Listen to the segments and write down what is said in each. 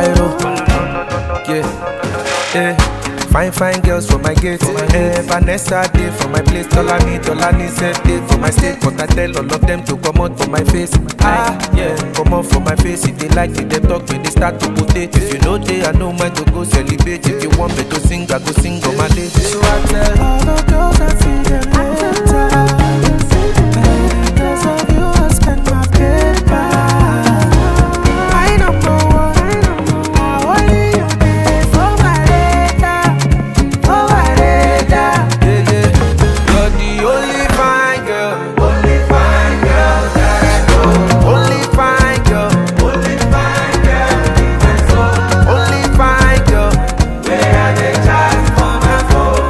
Cairo. Yeah, yeah. Fine girls for my gate. Vanessa day for my place. Tolani said day for my state. But I tell all of them to come out for my face. Yeah, come out for my face. If they like it, they talk when they start to rotate. If you know they, I know mine to go celebrate. If you want me to sing, I go sing on my day. So I tell all the girls I see them later. Because of you, I spend my paper. I don't know what, only you pay for my data. For my data. Yeah. You're the only fine girl that I know. Only fine girl in my soul. Only fine girl. Where are they charging for my phone?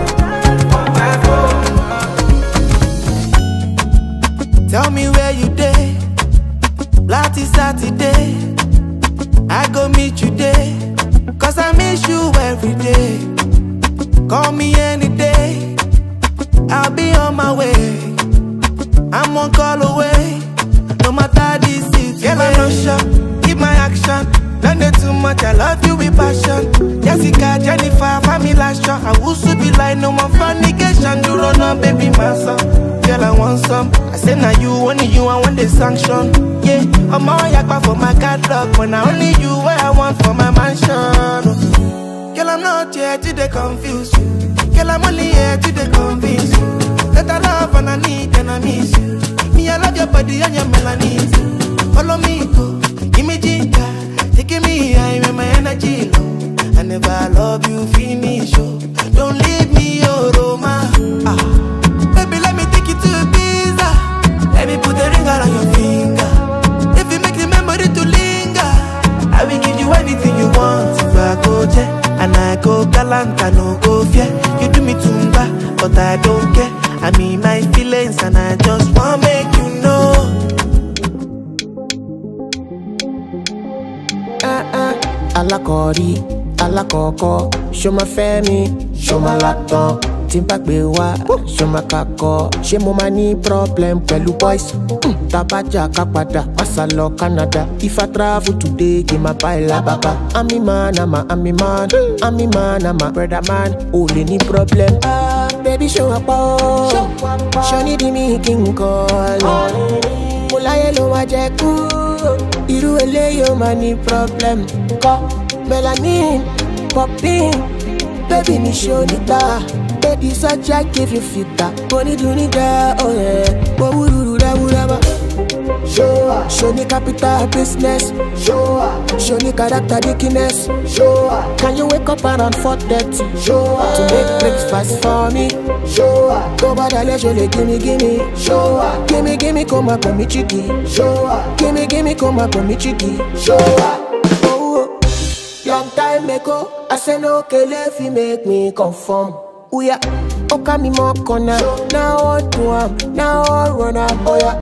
Tell me where you day. Last Saturday, I go meet you there. Cause I miss you every day. Call me any day, I'll be on my way. I'm one call away, no matter the city. Girl, I'm not sure, keep my action. Don't do too much, I love you with passion. Jessica, Jennifer, family last shot. I will soon be like no more fornication. You run on, baby, my son. Girl, I want some. I say now you, only you, I want the sanction. Yeah, I'm all yakba for my catalog. When I only you, where I want for my mansion. Girl, I'm not here to they confuse you. Girl, I'm only here to they convince you that I love and I need and I miss you. Me, I love your body and your melodies. Follow me, go, give me ginger. Taking me high when my energy low. I never love you, finish, oh. Don't leave me, oh, Roma. Baby, let me take you to Ibiza. Let me put a ring around your finger. If you make the memory to linger, I will give you anything you want. If I go there and I go galant, I no go fear. You do me tumba, but I don't care. I mean my feelings and I just wanna make you know. Alakori, alakoko, show my family, show my laptop. Timbakbe wa, show my kako. She mo mani problem, pelu boys. Tabaja kapada, masalo Canada. If I travel today, give my baila baba. I'm a man, I'm a man, I'm a brother man. Only any problem. Baby show up, show need me king call. Mula yellow wajeku, iru ele yo mani problem. Melanin, popping, baby ni show nita. Baby such I give you fita. Boni dunida, oh yeah. Wawurura wuraba. Show ni capital business. Show ni character dickiness. Can you wake up around 4:30? To make breakfast for me. Go badale jole gimme. Gimme come up on me chiki. Gimme come up on me chiki. Long time ago, I said no kele if you make me conform. Ooh yeah, okay me more corner. Now I do now I run up. Oh yeah.